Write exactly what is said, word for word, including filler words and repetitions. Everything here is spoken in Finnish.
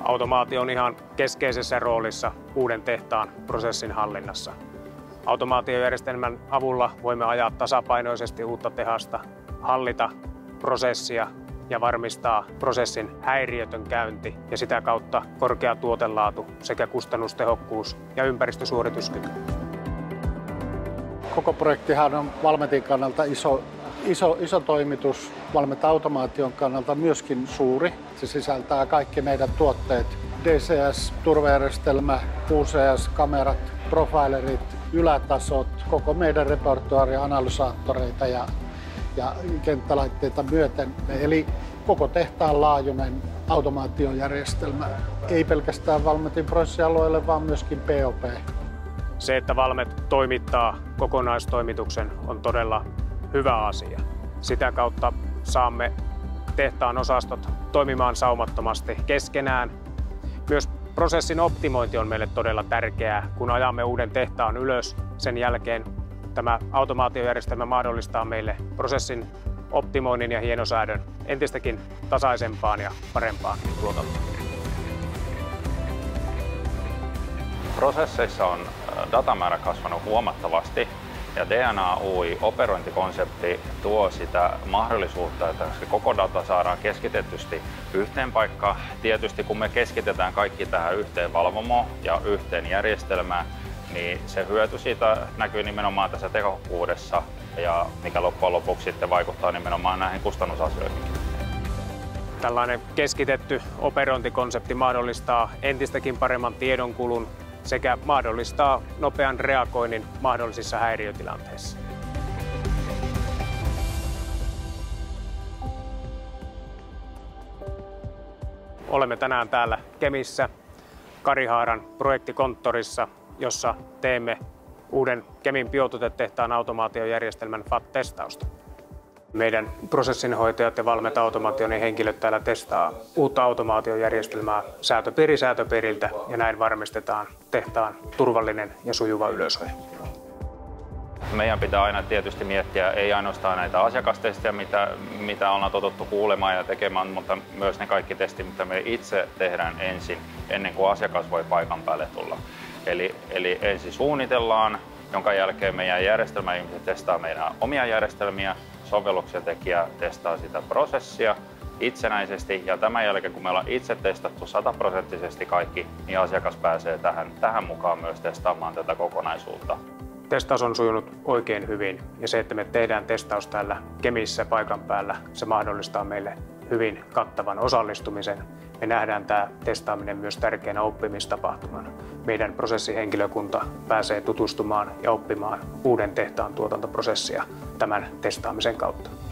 Automaatio on ihan keskeisessä roolissa uuden tehtaan prosessin hallinnassa. Automaatiojärjestelmän avulla voimme ajaa tasapainoisesti uutta tehasta, hallita prosessia ja varmistaa prosessin häiriötön käynti ja sitä kautta korkea tuotelaatu sekä kustannustehokkuus ja ympäristösuorituskyky. Koko projektihan on Valmetin kannalta iso, iso, iso toimitus, Valmet Automaation kannalta myöskin suuri. Se sisältää kaikki meidän tuotteet, D C S-turvajärjestelmä, U C S-kamerat, profilerit, ylätasot, koko meidän repertuaari, analysaattoreita ja, ja kenttälaitteita myöten. Eli koko tehtaan laajuinen automaatiojärjestelmä, ei pelkästään Valmetin prosessialueelle, vaan myöskin P O P. Se, että Valmet toimittaa kokonaistoimituksen, on todella hyvä asia. Sitä kautta saamme tehtaan osastot toimimaan saumattomasti keskenään. Myös prosessin optimointi on meille todella tärkeää, kun ajamme uuden tehtaan ylös. Sen jälkeen tämä automaatiojärjestelmä mahdollistaa meille prosessin optimoinnin ja hienosäädön entistäkin tasaisempaan ja parempaan tuotantoon. Prosesseissa on datamäärä kasvanut huomattavasti ja D N A U I-operointikonsepti tuo sitä mahdollisuutta, että se koko data saadaan keskitettysti yhteen paikkaan. Tietysti kun me keskitetään kaikki tähän yhteen valvomoon ja yhteen järjestelmään, niin se hyöty siitä näkyy nimenomaan tässä tehokkuudessa ja mikä loppujen lopuksi sitten vaikuttaa nimenomaan näihin kustannusasioihin. Tällainen keskitetty operointikonsepti mahdollistaa entistäkin paremman tiedonkulun sekä mahdollistaa nopean reagoinnin mahdollisissa häiriötilanteissa. Olemme tänään täällä Kemissä Karihaaran projektikonttorissa, jossa teemme uuden Kemin biotuotetehtaan automaatiojärjestelmän F A T-testausta. Meidän prosessinhoitajat ja Valmet Automaation henkilöt täällä testaa uutta automaatiojärjestelmää säätöpiiri säätöpiiriltä ja näin varmistetaan tehtaan turvallinen ja sujuva ylösajo. Meidän pitää aina tietysti miettiä ei ainoastaan näitä asiakastestejä, mitä, mitä ollaan totuttu kuulemaan ja tekemään, mutta myös ne kaikki testit, mitä me itse tehdään ensin, ennen kuin asiakas voi paikan päälle tulla. Eli, eli ensin suunnitellaan, jonka jälkeen meidän järjestelmäihmiset testaa meidän omia järjestelmiä, sovelluksen tekijä testaa sitä prosessia itsenäisesti ja tämän jälkeen, kun me ollaan itse testattu sataprosenttisesti kaikki, niin asiakas pääsee tähän, tähän mukaan myös testaamaan tätä kokonaisuutta. Testaus on sujunut oikein hyvin ja se, että me tehdään testaus täällä Kemissä paikan päällä, se mahdollistaa meille hyvin kattavan osallistumisen. Me nähdään tämä testaaminen myös tärkeänä oppimistapahtumana. Meidän prosessihenkilökunta pääsee tutustumaan ja oppimaan uuden tehtaan tuotantoprosessia tämän testaamisen kautta.